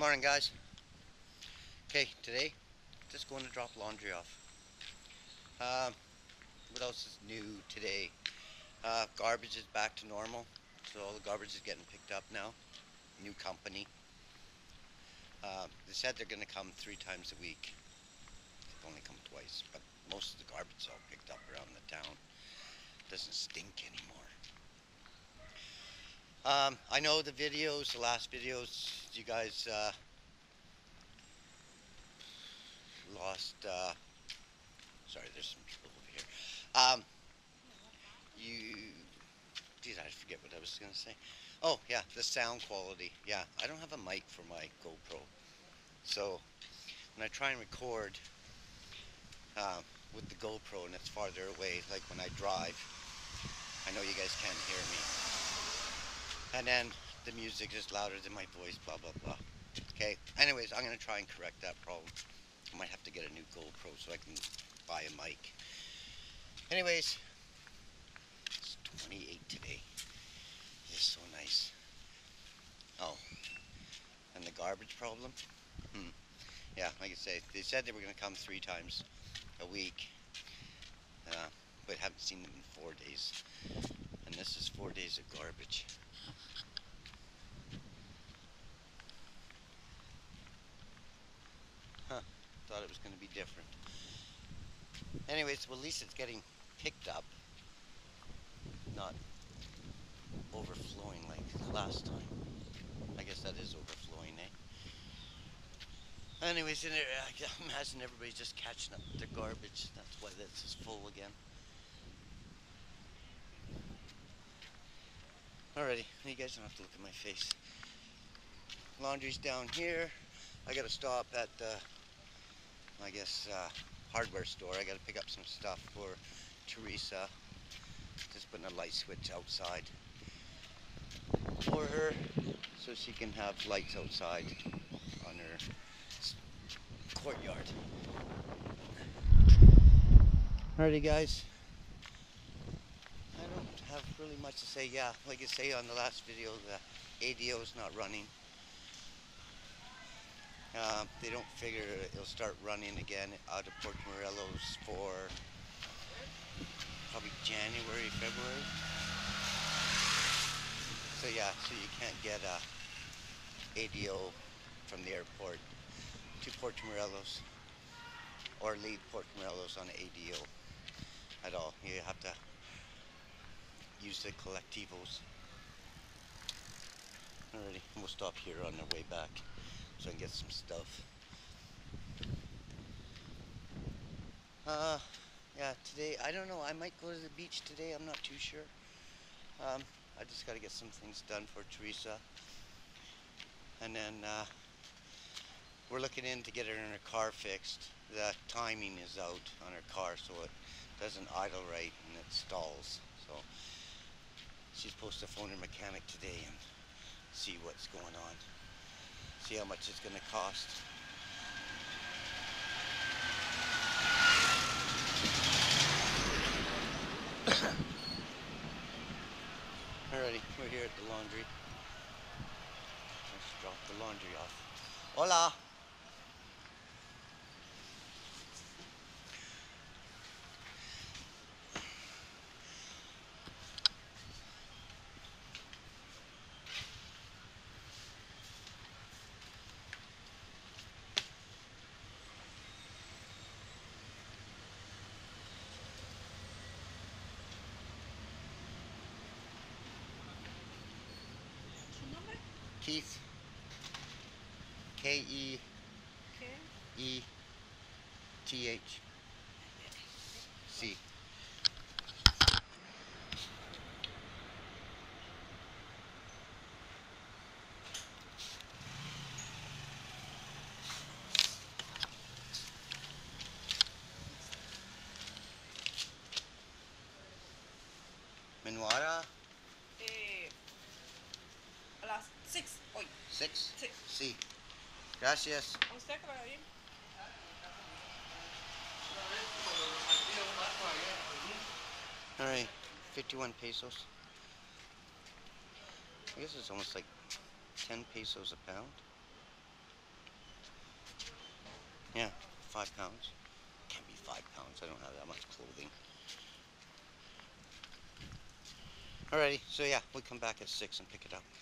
Morning, guys. Okay, today just going to drop laundry off. What else is new today? Garbage is back to normal, so all the garbage is getting picked up now. New company. They said they're going to come 3 times a week. They've only come twice, but most of the garbage is all picked up around the town. Doesn't stink anymore. I know the videos, the last videos, you guys lost. Sorry, there's some trouble over here. You Geez, I forget what I was going to say. Oh, yeah, the sound quality. Yeah, I don't have a mic for my GoPro. So when I try and record with the GoPro and it's farther away, like when I drive, I know you guys can't hear me. And then the music is louder than my voice, blah, blah, blah. Okay, anyways, I'm going to try and correct that problem. I might have to get a new GoPro so I can buy a mic. Anyways, it's 28 today. It's so nice. Oh, and the garbage problem? Yeah, like I say, they said they were going to come 3 times a week, but haven't seen them in 4 days. And this is 4 days of garbage. Huh, thought it was going to be different. Anyways, well, at least it's getting picked up, not overflowing like last time. I guess that is overflowing, eh? Anyways, I imagine everybody's just catching up with their garbage. That's why this is full again. Alrighty, you guys don't have to look at my face. Laundry's down here. I gotta stop at the, I guess, hardware store. I gotta pick up some stuff for Teresa. Just putting a light switch outside for her so she can have lights outside on her courtyard. Alrighty, guys. I don't have really much to say. Yeah, like I say on the last video, the ADO is not running. They don't figure it'll start running again out of Port Morelos for probably January, February. So yeah, so you can't get a ADO from the airport to Port Morelos or leave Port Morelos on ADO at all. You have to use the collectivos. Alrighty, we'll stop here on the way back so I can get some stuff. Yeah, today, I don't know, I might go to the beach today, I'm not too sure. I just gotta get some things done for Teresa. And then, we're looking in to get her in her car fixed. The timing is out on her car, so it doesn't idle right and it stalls. So, she's supposed to phone her mechanic today and see what's going on. See how much it's gonna cost. Alrighty, we're here at the laundry. Let's drop the laundry off. Hola! Keith. Keith. C. Minuara. A las 6 hoy. 6. Sí. C. Gracias. ¿A usted que lo haga bien? Alright, 51 pesos. I guess it's almost like 10 pesos a pound. Yeah, 5 pounds. Can't be 5 pounds. I don't have that much clothing. Alrighty, so yeah, we'll come back at 6 and pick it up.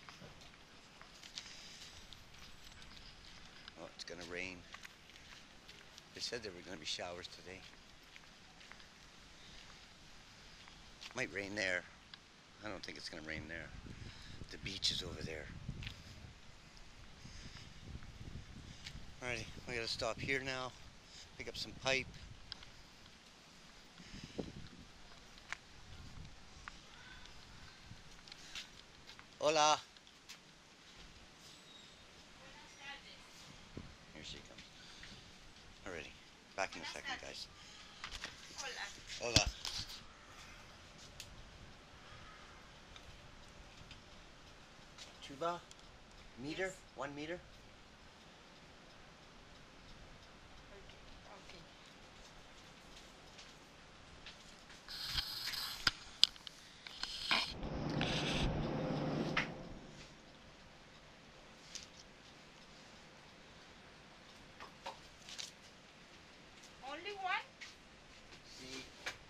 Oh, it's gonna rain. They said there were gonna be showers today. Might rain there. I don't think it's gonna rain there. The beach is over there. Alrighty, we gotta stop here now. Pick up some pipe. Hola. Here she comes. Alrighty, back in a second, guys. Hola. Chuba? Meter? Yes. 1 meter? Okay. Only one? See.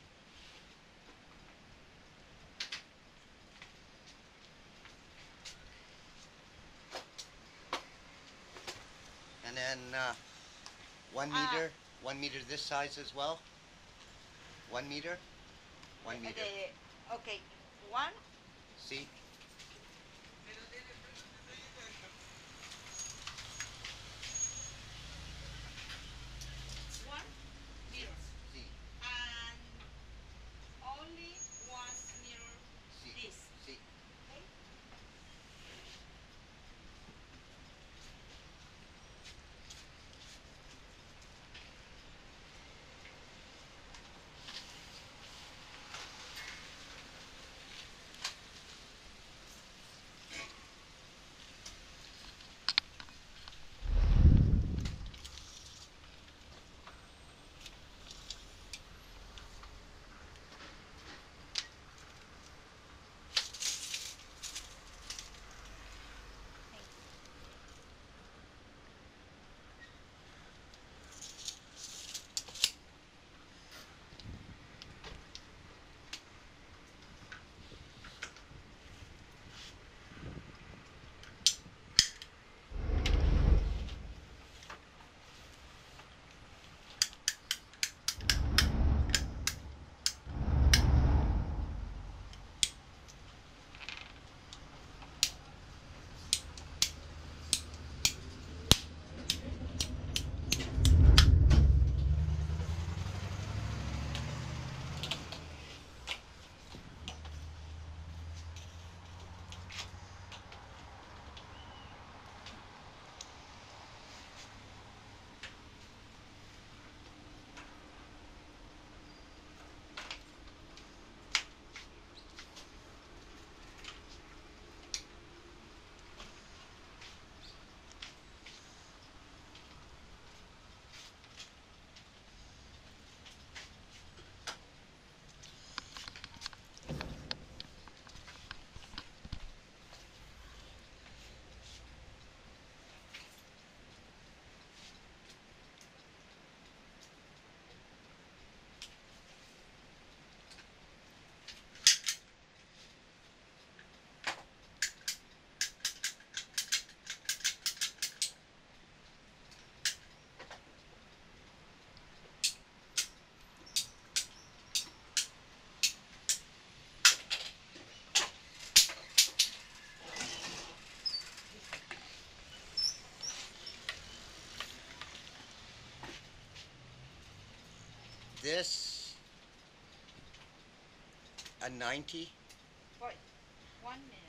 And then 1 meter. 1 meter this size as well. 1 meter. 1 meter. Okay. One. See. One meter. See. And only 1 meter See. this. See. Okay? This a 90. Wait. 1 minute.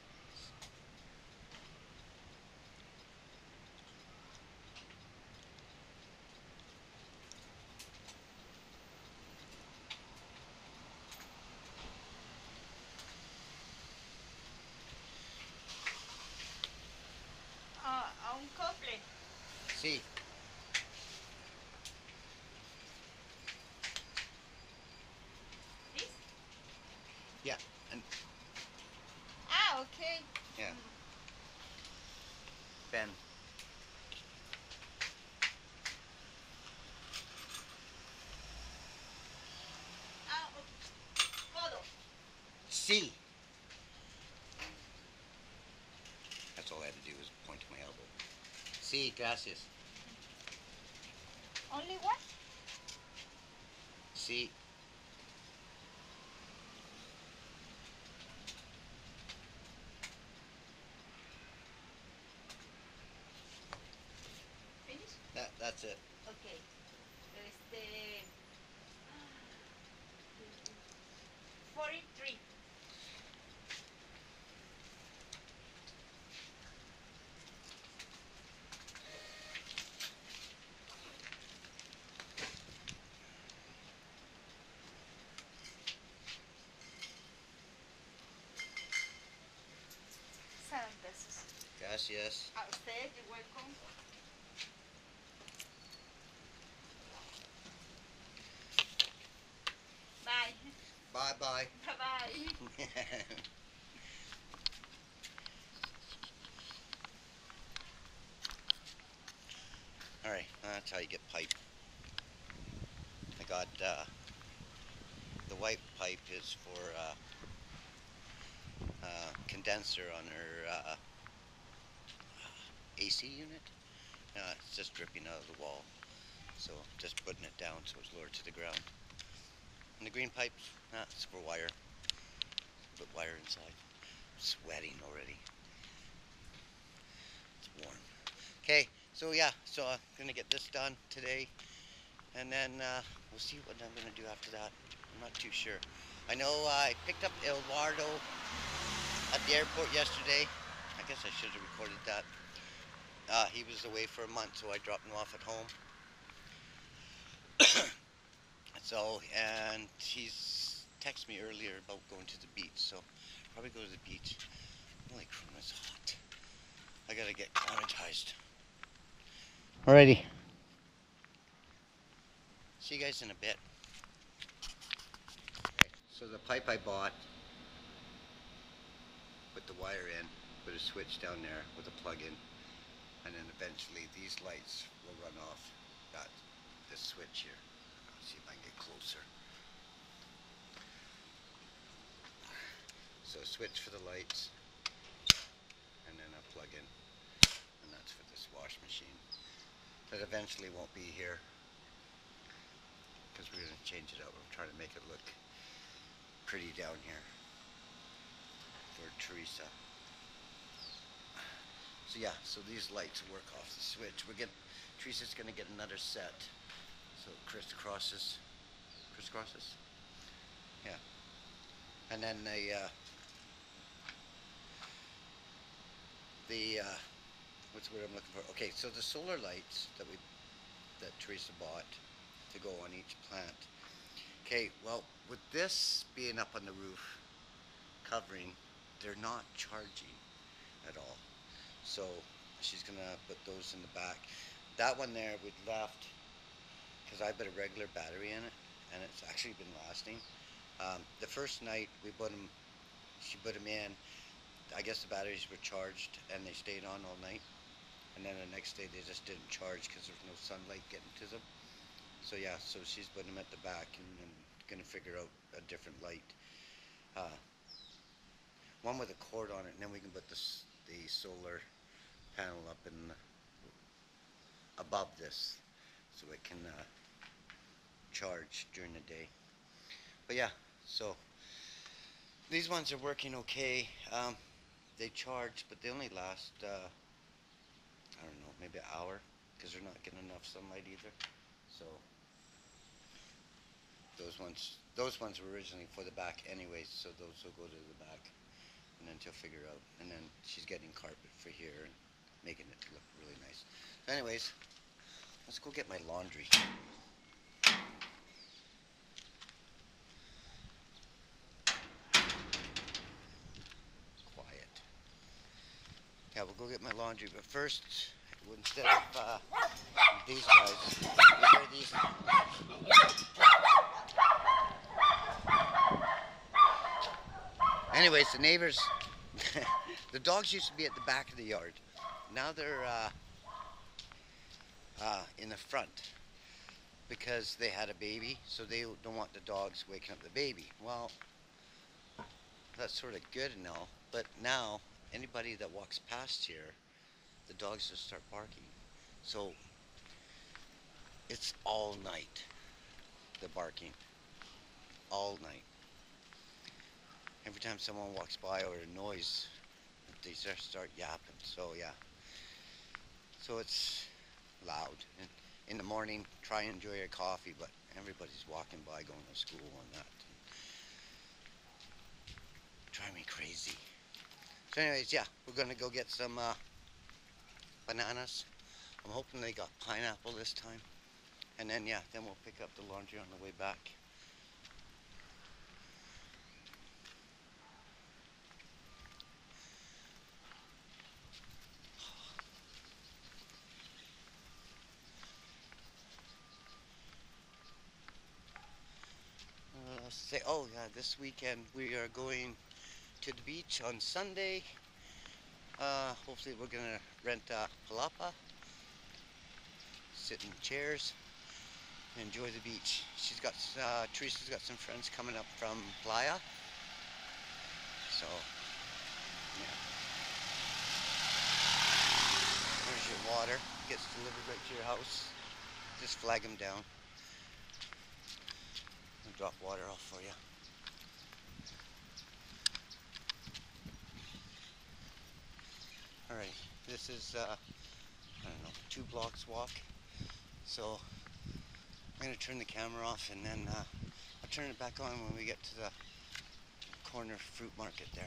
Un couple. See. This? Yeah. And Okay. yeah. Ben. See. That's all I had to do was point to my elbow. See, gracias. Only one? See. Finish? That's it. Okay. Este. 43. $7. Gracias. A usted, you're welcome. Bye. Bye bye. Bye-bye. Alright, that's how you get pipe. I got the white pipe is for condenser on her AC unit. It's just dripping out of the wall. So just putting it down so it's lowered to the ground. And the green pipes, it's for wire. Put wire inside. Sweating already. It's warm. Okay, so yeah, so I'm gonna get this done today, and then we'll see what I'm gonna do after that. I'm not too sure. I know I picked up Eduardo at the airport yesterday. I guess I should have recorded that. He was away for a month, so I dropped him off at home. So, and he's texted me earlier about going to the beach, so probably go to the beach. Holy crap, it's hot. I gotta get acclimatized. Alrighty. See you guys in a bit. Okay, so the pipe I bought, put the wire in, put a switch down there with a plug in, and then eventually these lights will run off this switch here. I'll see if I can get closer. So a switch for the lights, and then a plug in, and that's for this wash machine. That eventually won't be here, because we're going to change it out. We're trying to make it look pretty down here for Teresa. So yeah, so these lights work off the switch. Teresa's going to get another set, so it crisscrosses. Yeah. And then what's the word I'm looking for? Okay, so the solar lights that Teresa bought to go on each plant. Okay, well, with this being up on the roof, covering, they're not charging at all. So she's gonna put those in the back. That one there we left because I put a regular battery in it, and it's actually been lasting. The first night she put them in. I guess the batteries were charged and they stayed on all night. And then the next day they just didn't charge because there was no sunlight getting to them. So yeah, so she's putting them at the back and gonna figure out a different light. One with a cord on it, and then we can put the solar panel up above this, so it can charge during the day. But yeah, so these ones are working okay. They charge, but they only last I don't know, maybe an hour, because they're not getting enough sunlight either. So those ones were originally for the back anyways, so those will go to the back, and then she'll figure out. And then she's getting carpet for here and making it look really nice. So anyways, let's go get my laundry. Quiet. Yeah, we'll go get my laundry, but first, instead of these guys, you hear these? Anyways, the neighbors, the dogs used to be at the back of the yard. Now they're in the front because they had a baby, so they don't want the dogs waking up the baby. Well, that's sort of good and all, but now anybody that walks past here, the dogs just start barking. So it's all night, the barking, all night. Every time someone walks by or a noise, they just start yapping. So yeah, so it's loud. And in the morning, try and enjoy your coffee, but everybody's walking by going to school and that. Drive me crazy. So anyways, yeah, we're gonna go get some bananas. I'm hoping they got pineapple this time. And then yeah, then we'll pick up the laundry on the way back. Oh yeah, this weekend we are going to the beach on Sunday. Hopefully we're gonna rent a palapa, sit in chairs, and enjoy the beach. Teresa's got some friends coming up from Playa. So, yeah. There's your water. Gets delivered right to your house. Just flag them down. I'll drop water off for you. Alright, this is, I don't know, 2 blocks walk. So, I'm going to turn the camera off and then I'll turn it back on when we get to the corner fruit market there.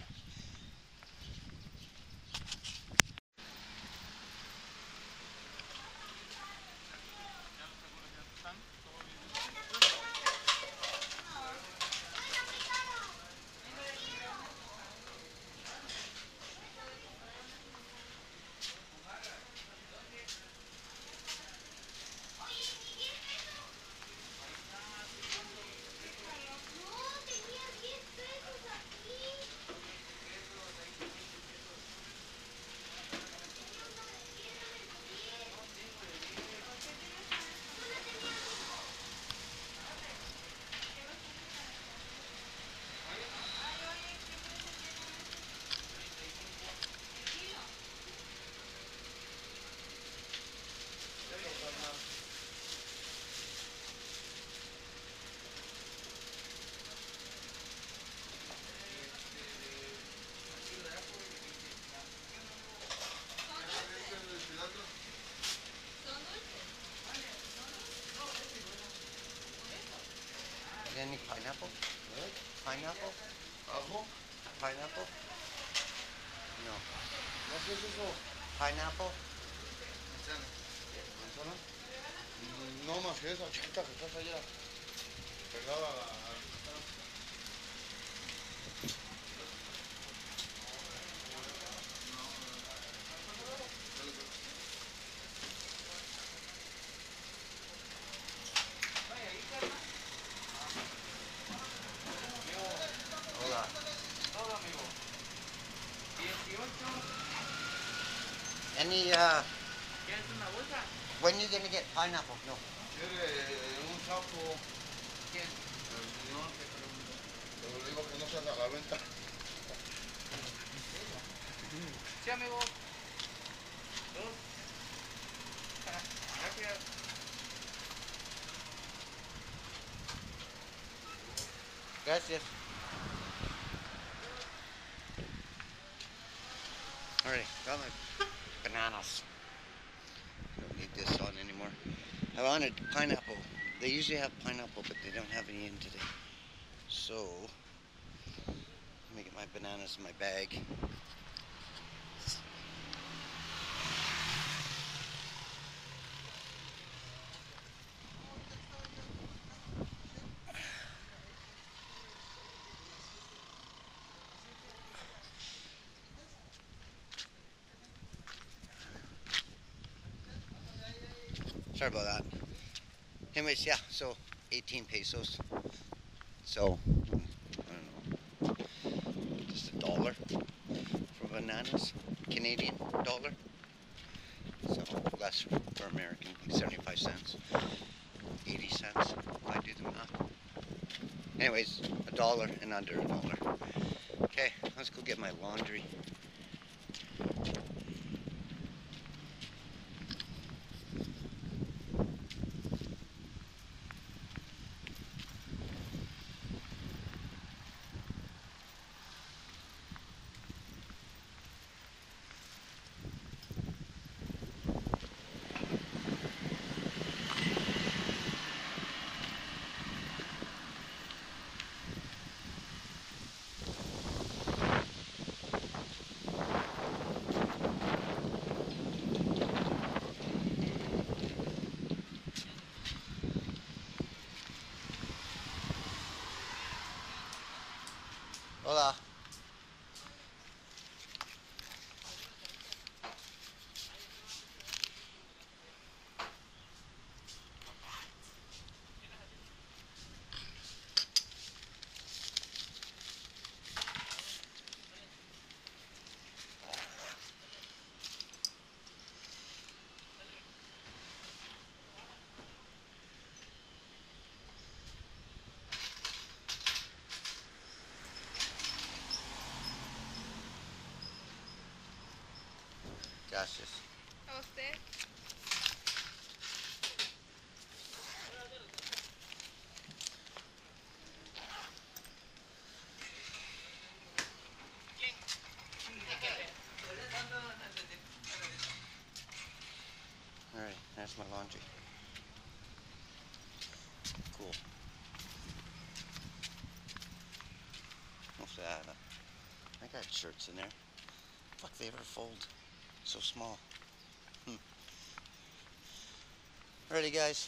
Any pineapple? What? Pineapple? Pineapple? No. ¿Qué es eso? Pineapple? ¿Manzana? No más que esa chiquita que estás allá. Pegada a la... Hola. Todo amigo. 18. Any, ¿Quieres una bolsa? when you gonna get pineapple? No. Quiere un saco. ¿Quién? El señor. Pero le digo que no se haga a la venta. Sí, amigo. 2. Gracias. Gracias. Alright, got my bananas. Don't need this on anymore. I wanted pineapple. They usually have pineapple, but they don't have any in today. So, let me get my bananas in my bag. Sorry about that. Anyways, yeah, so 18 pesos. So, I don't know, just $1 for bananas, Canadian dollar. So, less for American, like 75 cents, 80 cents, if I do the math. Anyways, $1 and under $1. Okay. let's go get my laundry. Hola. Gracias. ¿A usted? Alright, that's my laundry. Cool. What's that? I got shirts in there. Fuck, they ever fold so small. Alrighty, guys.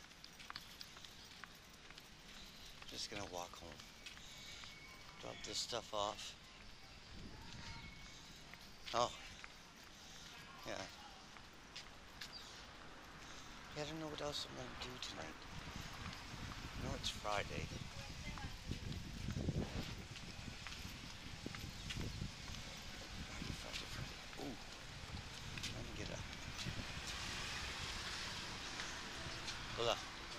Just gonna walk home. Drop this stuff off. Oh. Yeah. Yeah, I don't know what else I'm gonna do tonight. I know it's Friday. Friday. Ooh. Let me get up. Hola.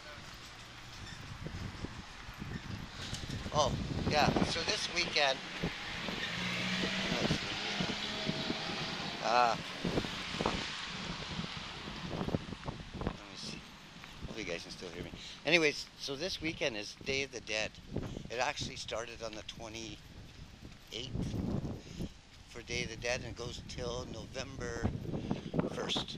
Oh, yeah. So this weekend. Let me see. Hopefully you guys can still hear me. Anyways, so this weekend is Day of the Dead. It actually started on the 28th for Day of the Dead and goes till November 1st.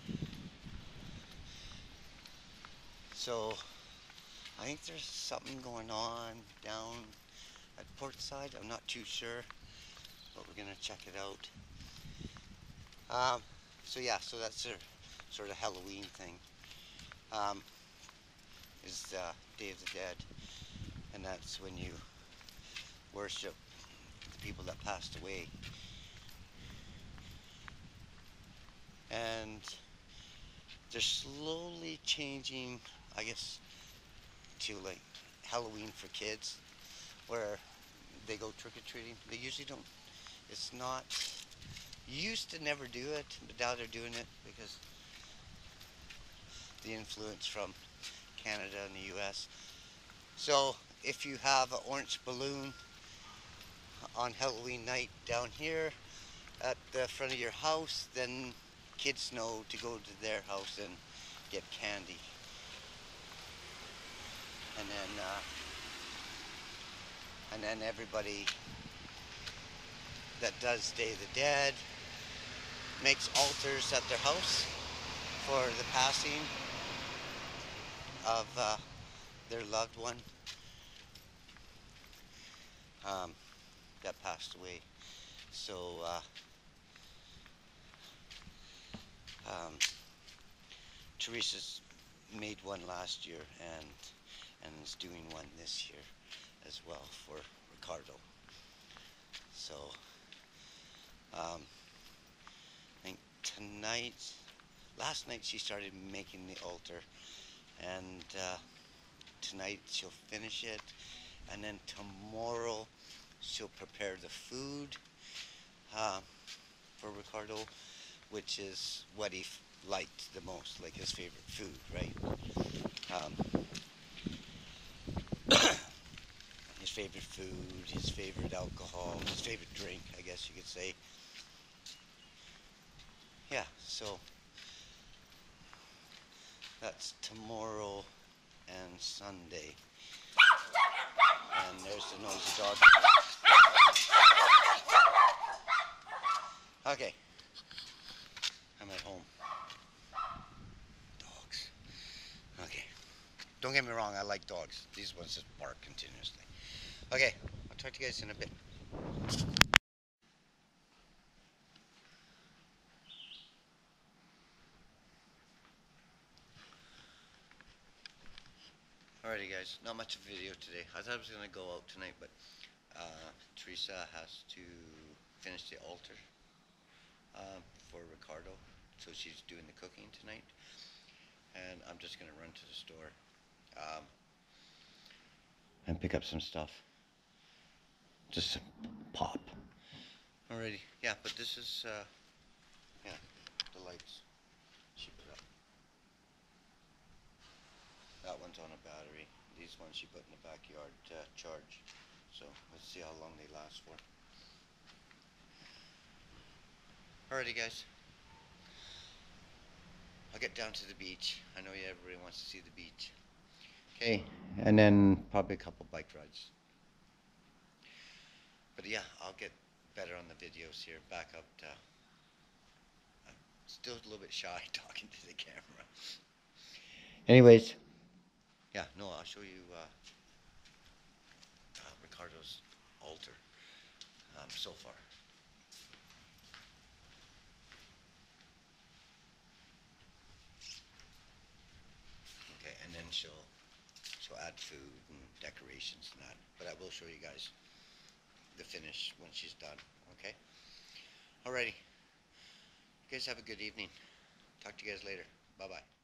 So I think there's something going on down at Portside. I'm not too sure, but we're gonna check it out. So yeah, so that's their sort of Halloween thing. Is Day of the Dead, and that's when you worship the people that passed away. And they're slowly changing, I guess, to like Halloween for kids, where they go trick-or-treating. They usually don't, it's not, used to never do it, but now they're doing it because the influence from Canada and the US. So if you have an orange balloon on Halloween night down here at the front of your house, then kids know to go to their house and get candy. And then everybody that does Day of the Dead makes altars at their house for the passing of their loved one that passed away. So Teresa's made one last year and is doing one this year as well for Ricardo. So I think last night she started making the altar, and tonight she'll finish it, and then tomorrow she'll prepare the food for Ricardo, which is what he liked the most, like his favorite food, right? His favorite food, his favorite alcohol, his favorite drink, I guess you could say. Yeah, so that's tomorrow and Sunday. And there's the noisy dog. Okay, I'm at home. Dogs. Okay. Don't get me wrong, I like dogs. These ones just bark continuously. Okay, I'll talk to you guys in a bit. Alrighty guys, not much of a video today. I thought I was going to go out tonight, but Teresa has to finish the altar for Ricardo, so she's doing the cooking tonight. And I'm just going to run to the store and pick up some stuff. Just some pop. Alrighty, yeah, but this is, yeah, the lights she put up. That one's on a battery. These ones she put in the backyard to charge. So let's see how long they last for. Alrighty guys. I'll get down to the beach. I know everybody wants to see the beach. Okay, and then probably a couple bike rides. But yeah, I'll get better on the videos here. Back up to... I'm still a little bit shy talking to the camera. Anyways. Yeah, no, I'll show you Ricardo's altar so far. Okay, and then she'll add food and decorations and that. But I will show you guys the finish when she's done. Okay. Alrighty. You guys have a good evening. Talk to you guys later. Bye bye.